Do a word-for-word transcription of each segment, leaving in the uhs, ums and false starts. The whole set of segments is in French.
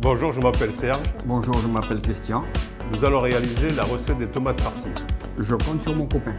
Bonjour, je m'appelle Serge. Bonjour, je m'appelle Christian. Nous allons réaliser la recette des tomates farcies. Je compte sur mon copain.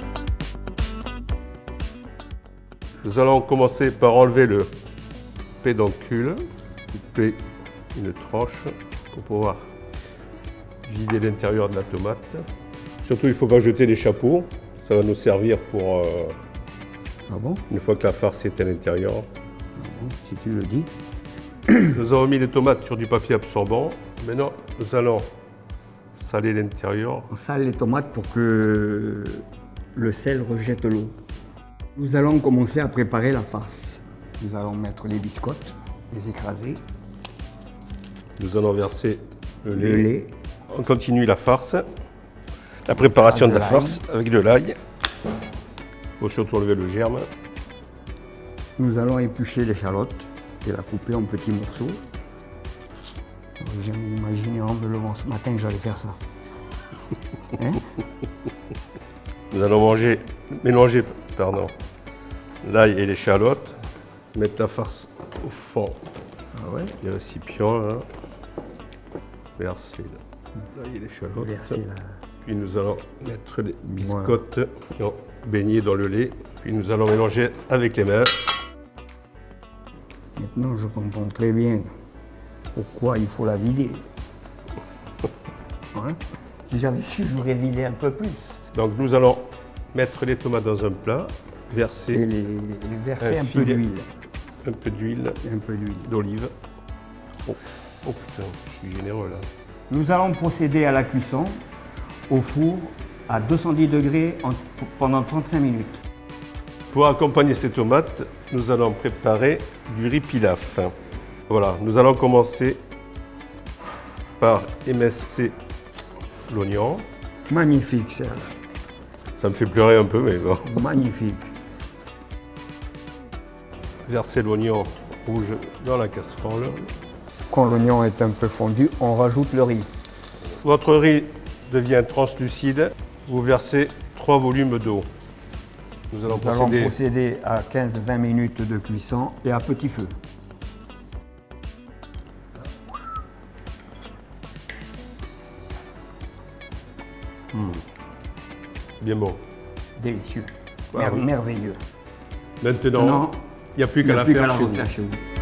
Nous allons commencer par enlever le pédoncule, couper une tranche pour pouvoir vider l'intérieur de la tomate. Surtout, il ne faut pas jeter les chapeaux, ça va nous servir pour euh, Ah bon? une fois que la farce est à l'intérieur. Ah bon, si tu le dis. Nous avons mis les tomates sur du papier absorbant. Maintenant, nous allons saler l'intérieur. On sale les tomates pour que le sel rejette l'eau. Nous allons commencer à préparer la farce. Nous allons mettre les biscottes, les écraser. Nous allons verser le lait. Le lait. On continue la farce, la préparation de la farce avec de l'ail. Il faut surtout enlever le germe. Nous allons éplucher l'échalote et la couper en petits morceaux. J'ai jamais imaginé en me levant ce matin que j'allais faire ça. Hein? Nous allons manger, mélanger pardon, l'ail et l'échalote, mettre la farce au fond Ah ouais? du récipient, là. Verser l'ail et l'échalote. Verser la... Puis nous allons mettre les biscottes voilà. qui ont baigné dans le lait. Puis nous allons mélanger avec les mains. Maintenant, je comprends très bien pourquoi il faut la vider. Hein? Si j'avais su, j'aurais vidé un peu plus. Donc nous allons mettre les tomates dans un plat, verser, et les, les verser un, un peu d'huile. Un peu d'huile. Un peu d'huile. D'olive. Oh, oh putain, je suis généreux là. Nous allons procéder à la cuisson au four à deux cent dix degrés en, pendant trente-cinq minutes. Pour accompagner ces tomates, nous allons préparer du riz pilaf. Voilà, nous allons commencer par émincer l'oignon. Magnifique, Serge. Ça me fait pleurer un peu, mais bon. Magnifique. Verser l'oignon rouge dans la casserole. Quand l'oignon est un peu fondu, on rajoute le riz. Votre riz devient translucide. Vous versez trois volumes d'eau. Nous allons, Nous procéder... allons procéder à quinze à vingt minutes de cuisson et à petit feu. Mmh. Bien bon. Délicieux. Ah, Mer oui. Merveilleux. Maintenant, il n'y a plus qu'à la faire, faire chez vous.